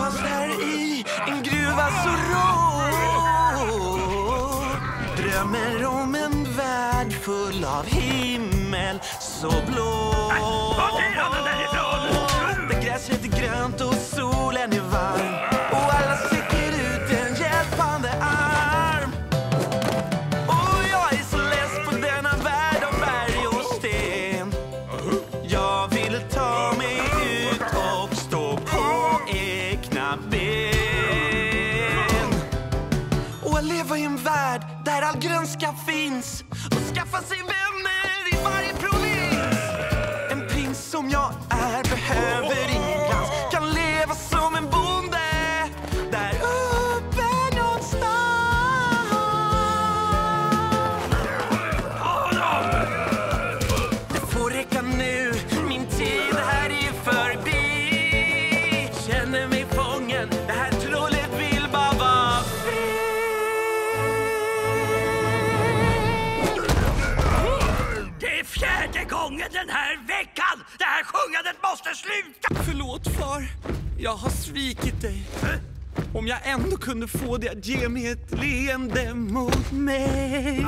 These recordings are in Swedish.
fanns där i en gruva så rå. Drömmer om en värld full av himmel så blå. Där gräset är grönt och solen är varm och alla sträcker ut en hjälpande arm. Och jag är så less på denna värld av berg och sten. Jag vill ta mig ut och stå på egna ben och leva i en värld där all grönska finns och skaffa sig vänner i varje provins. En prins som jag är behöver ingen glans, kan leva som en bonde där uppe någonstans. Det får räcka nu, min tid här är förbi. Känner mig fången, det här trollet vill bara vara fri. Det är 4:e gången den här veckan! Det här sjungandet måste sluta! Förlåt far, jag har svikit dig. Om jag ändå kunde få dig att ge mig ett leende mot mig.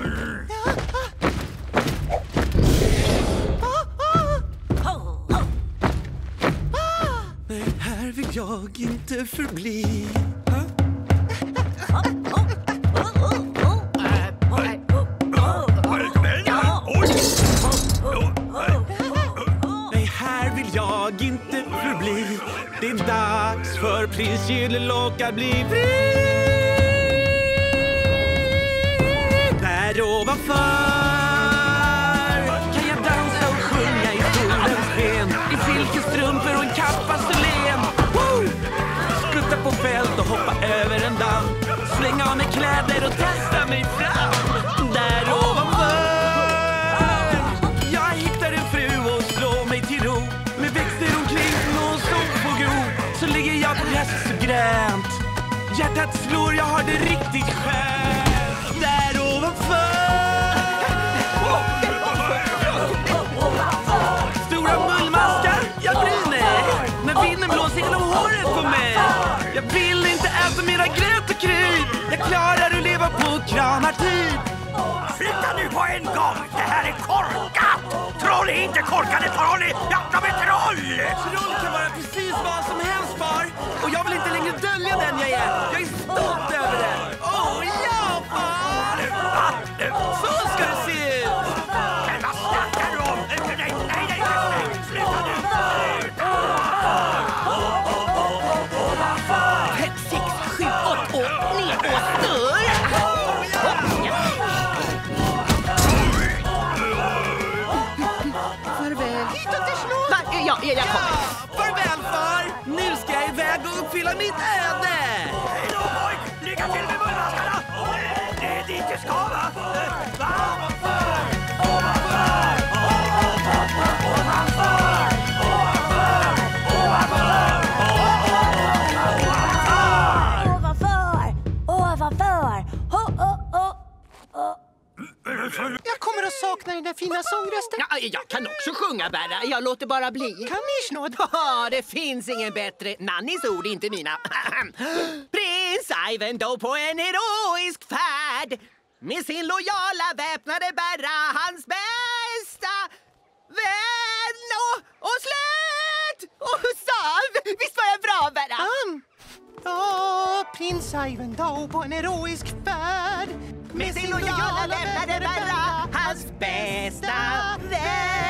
Nej, här vill jag inte förbli. Nej, här vill jag inte förbli. Det är dags för prins Gyllelocka att bli fri. Där ovanför kan jag dansa och sjunga i solens sken, i silkestrumpor och en kappa så len. Skutta på fält och hoppa över en damm, slänga av mig kläder och testa mig fram. Där ovanför jag hittar en fru och slår mig till ro, med växter omkring och sol på gro. Så ligger jag på gräs så grönt, hjärtat slår, jag har det riktigt skönt. Där ovanför stora mullmaskar, jag brinner när vinden blåser genom håret på mig. Jag vill inte äta mera gröt och kryp, jag klarar att leva på kranartid. Sluta nu på en gång! Det här är korkat! Troll är inte korkade, troll är... Ja, de är troll! Troll kan vara precis vad som helst, far. Och jag vill inte längre dölja den jag är. Jag är stolt över den. Åh, ja, far! Så ska det se ut. Men vad snackar du om? Nej, sluta nu! 6, 7, 8 och ner och stör. Farväl. Ja, jag kommer. Farväl, far. Nu ska jag iväg och uppfylla mitt öde. Hej då, pojk! Lycka till med mullmaskarna! Det är dit du ska, va? Va? Jag kommer att sakna den där fina sångrösten. Ja, jag kan också sjunga, Berra. Jag låter bara bli. Kan ni snåd? Ja, det finns ingen bättre. Nannis ord, inte mina. Prins Ivanhoe på en heroisk färd, med sin lojala väpnade Berra, hans bästa vän och släkt och salv. Visst var jag bra, Berra? Ja, prins Ivanhoe på en heroisk färd, med sin lojala väpnade Berra, hans bästa vän.